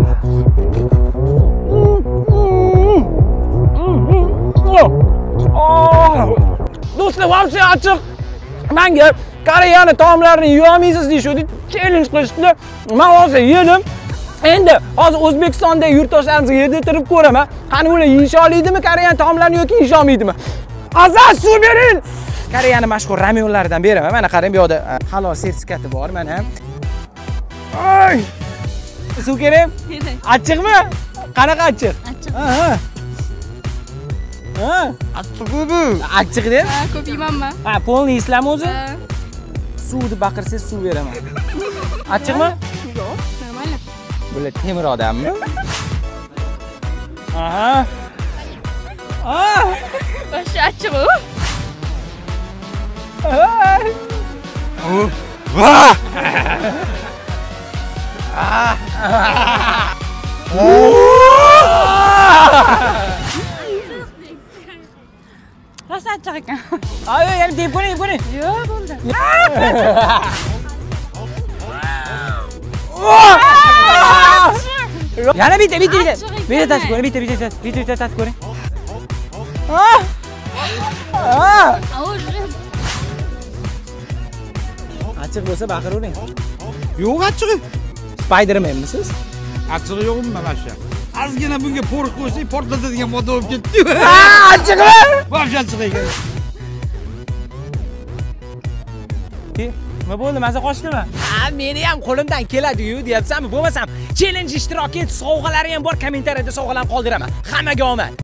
Do'stlar, вообще achchiq. Menga Koreyani taomlarini yeyolmaysiz deyishdi. Challenge qilishdi. Men hozir yedim. Endi hozir O'zbekistonda yurtdoshlarimizga yedirtirib ko'raman. Qani ular yeyish olaydimi Koreyan taomlarini yoki yeyish olmaydimi? Azaz suv bering. Koreyani mashhur ramyonlaridan beraman. Mana qarang, bu yerda halol sertifikati bor mana. Ay! Suv kerak? Achchiqmi? Qanaqa achchiq? Achchiq. Ha. Achchiq-ku. Achchiq deb? Ha, ko'p yeymanman. Ha, polni islam o'zi? Suvni baqirsangiz suv beraman. Achchiqmi? Yo'q, normalmi? Bular temir odammi? Aha. Ah! Boshqa achchiq u. Vah! Rosa achchiq ekan. Ayo, yana deb ko'ring, ko'ring. Yo'q, bo'ldi. Yana bitta. Bitta tatib ko'ring, bitta tatib ko'ring. Achchiq bo'lsa baqiravering. Yo'q achchig'i. Spidermanmisiz? Achchig'i yo'qmi mana shu? Ozgina bunga po'riq qo'ysak, portlatadigan modda bo'lib ketdi. Achchiqmi? Bosh achchiq ekan. Nima bo'ldi? Maza qochdimi? Meni ham qo'limdan keladi-yu, deyapsanmi? Bo'lmasam challenge ishtirok et, sovg'alari ham bor, kommentariyada sovg'alarni qoldiraman. Hammaga omad.